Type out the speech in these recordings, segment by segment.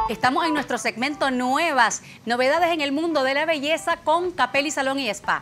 Estamos en nuestro segmento Nuevas, novedades en el mundo de la belleza con Capelli Salón y Spa.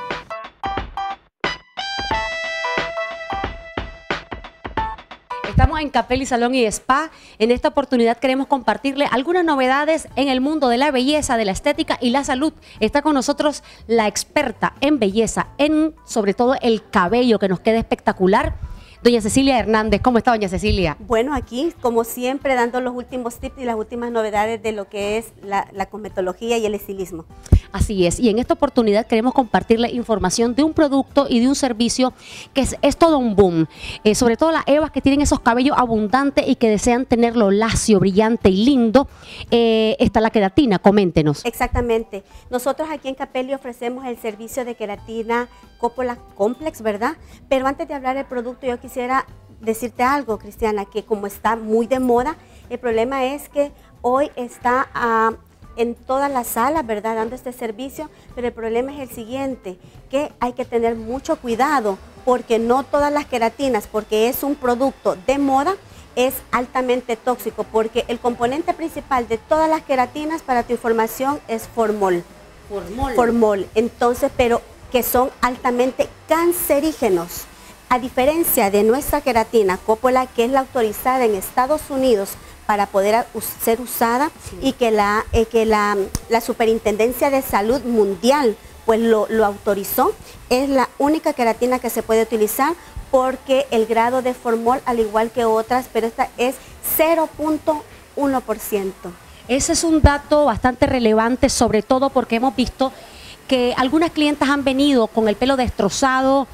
Estamos en Capelli Salón y Spa. En esta oportunidad queremos compartirle algunas novedades en el mundo de la belleza, de la estética y la salud. Está con nosotros la experta en belleza, en sobre todo el cabello, que nos queda espectacular. Doña Cecilia Hernández, ¿cómo está, doña Cecilia? Bueno, aquí, como siempre, dando los últimos tips y las últimas novedades de lo que es la cosmetología y el estilismo. Así es, y en esta oportunidad queremos compartirle información de un producto y de un servicio que es todo un boom. Sobre todo las evas que tienen esos cabellos abundantes y que desean tenerlo lacio, brillante y lindo. Está la queratina, coméntenos. Exactamente. Nosotros aquí en Capelli ofrecemos el servicio de queratina Coppola Complex, ¿verdad? Pero antes de hablar del producto, yo quisiera decirte algo, Cristiana, que como está muy de moda, el problema es que hoy está en todas las salas, ¿verdad?, dando este servicio, pero el problema es el siguiente, que hay que tener mucho cuidado, porque no todas las queratinas, porque es un producto de moda, es altamente tóxico, porque el componente principal de todas las queratinas, para tu información, es formol. Formol. Entonces, pero que son altamente cancerígenos. A diferencia de nuestra queratina Coppola, que es la autorizada en Estados Unidos para poder ser usada, sí, y que la Superintendencia de Salud Mundial pues lo autorizó, es la única queratina que se puede utilizar, porque el grado de formol, al igual que otras, pero esta es 0.1%. Ese es un dato bastante relevante, sobre todo porque hemos visto que algunas clientas han venido con el pelo destrozado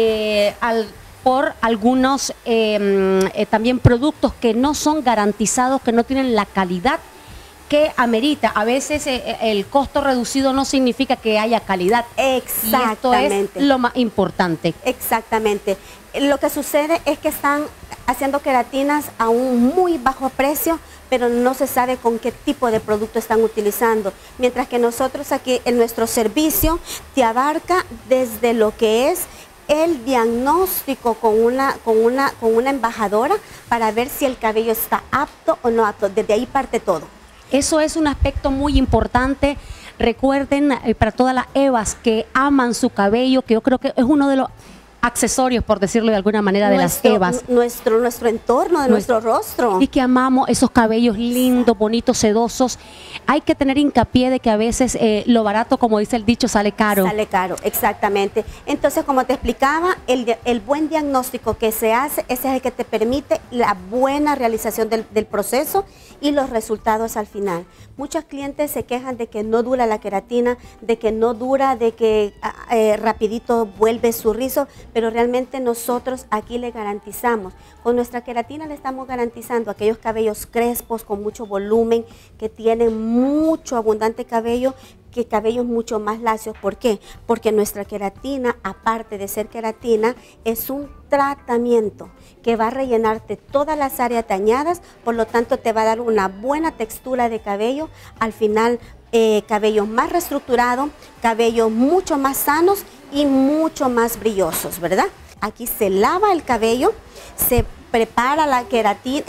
por algunos también productos que no son garantizados, que no tienen la calidad que amerita. A veces el costo reducido no significa que haya calidad. Exactamente. Y esto es lo más importante. Exactamente. Lo que sucede es que están haciendo queratinas a un muy bajo precio, pero no se sabe con qué tipo de producto están utilizando. Mientras que nosotros aquí en nuestro servicio te abarca desde lo que es el diagnóstico con una embajadora para ver si el cabello está apto o no apto. Desde ahí parte todo. Eso es un aspecto muy importante. Recuerden, para todas las evas que aman su cabello, que yo creo que es uno de los accesorios, por decirlo de alguna manera, de las evas. Nuestro entorno, de nuestro rostro. Y que amamos esos cabellos lindos, bonitos, sedosos. Hay que tener hincapié de que a veces lo barato, como dice el dicho, sale caro. Sale caro, exactamente. Entonces, como te explicaba, el buen diagnóstico que se hace, ese es el que te permite la buena realización del proceso y los resultados al final. Muchos clientes se quejan de que no dura la queratina, de que no dura, de que rapidito vuelve su rizo, pero realmente nosotros aquí le garantizamos, con nuestra queratina le estamos garantizando aquellos cabellos crespos con mucho volumen, que tienen mucho abundante cabello, que cabellos mucho más lacios. ¿Por qué? Porque nuestra queratina, aparte de ser queratina, es un tratamiento que va a rellenarte todas las áreas dañadas, por lo tanto te va a dar una buena textura de cabello, al final cabellos más reestructurados, cabellos mucho más sanos y mucho más brillosos, ¿verdad? Aquí se lava el cabello, se prepara la queratina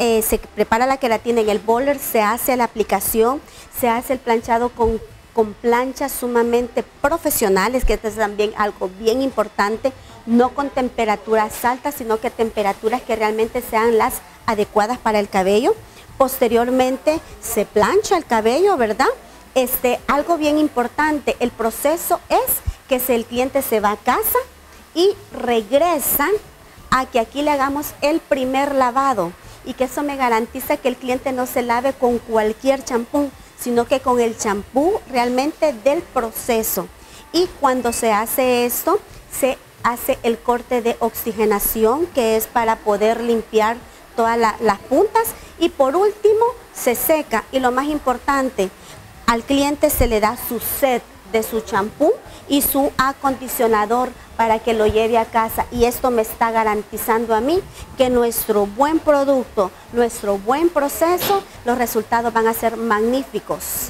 en el bowler, se hace la aplicación, se hace el planchado con planchas sumamente profesionales, que esto es también algo bien importante, no con temperaturas altas, sino que temperaturas que realmente sean las adecuadas para el cabello. Posteriormente se plancha el cabello, ¿verdad? Algo bien importante, el proceso es que si el cliente se va a casa y regresa a que aquí le hagamos el primer lavado, y que eso me garantiza que el cliente no se lave con cualquier champú, sino que con el champú realmente del proceso. Y cuando se hace esto, se hace el corte de oxigenación, que es para poder limpiar todas las puntas, y por último se seca. Y lo más importante, al cliente se le da su set de su champú y su acondicionador para que lo lleve a casa, y esto me está garantizando a mí que nuestro buen producto, nuestro buen proceso, los resultados van a ser magníficos.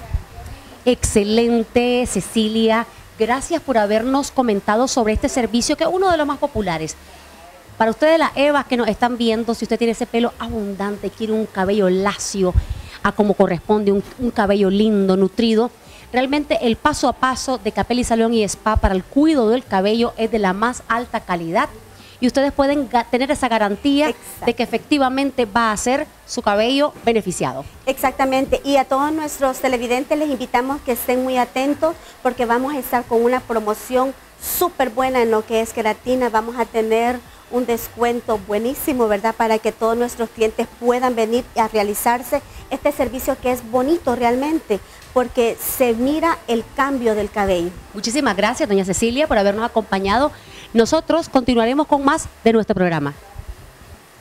Excelente, Cecilia. Gracias por habernos comentado sobre este servicio, que es uno de los más populares. Para ustedes, las evas que nos están viendo, si usted tiene ese pelo abundante, quiere un cabello lacio, a como corresponde, un cabello lindo, nutrido. Realmente el paso a paso de Capelli Salón y Spa para el cuidado del cabello es de la más alta calidad y ustedes pueden tener esa garantía Exacto. de que efectivamente va a ser su cabello beneficiado. Exactamente, y a todos nuestros televidentes les invitamos que estén muy atentos porque vamos a estar con una promoción súper buena en lo que es queratina. Vamos a tener un descuento buenísimo, ¿verdad? Para que todos nuestros clientes puedan venir a realizarse este servicio que es bonito realmente, porque se mira el cambio del cabello. Muchísimas gracias, doña Cecilia, por habernos acompañado. Nosotros continuaremos con más de nuestro programa.